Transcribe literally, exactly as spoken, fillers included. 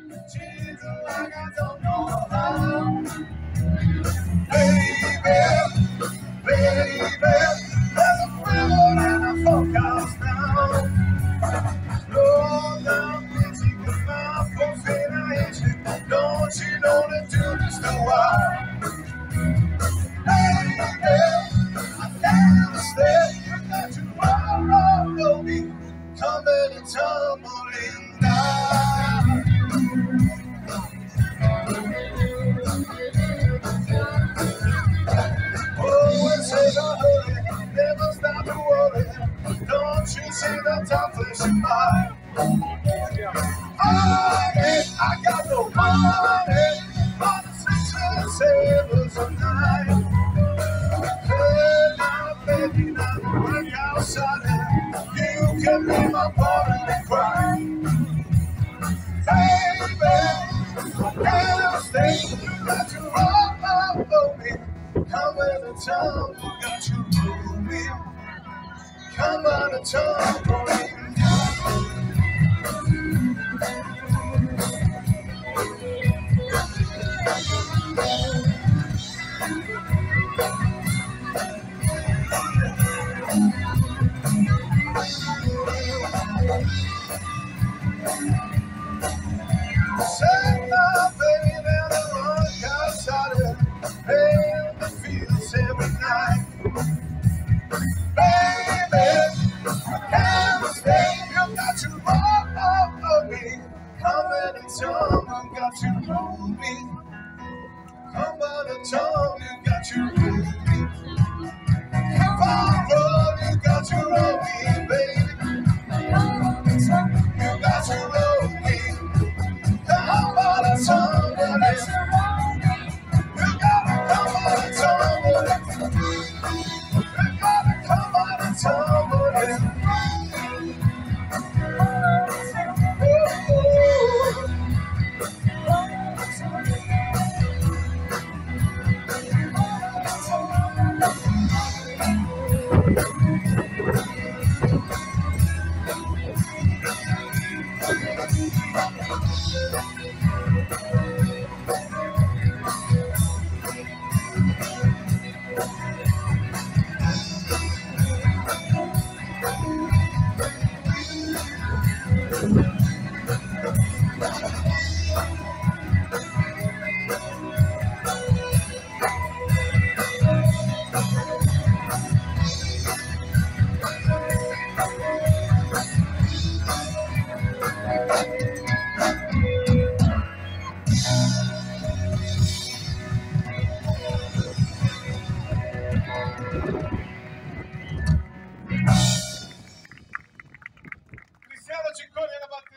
cheating like I don't know how. Baby, baby, there's a river and a forecast now. Slow down, busy with my folks in a hitch. Don't you know that do this a while? I can't stay. You got to all over me, coming and tumbling down. Oh, it says a hurry, never stop to worry. Don't you see the top flashing by? Honey, I got no money, but the six and sevens a night. Baby, now work outside, you can be my partner and cry. Baby, I can't stay, you got to all over me. Come in the town, you got to move me. Come on the town, say my baby, and I walk outside it, in the fields every night. Baby, I can't stay, you got to walk over me. Come in the town, you got to move me. Come on the town, you got to move me. Come on, roll, you got to roll me, baby. You got to roll me. Come on the town, you got to roll me. You gotta come on the town, you gotta come on the town, Cristiano Ciccone alla batteria.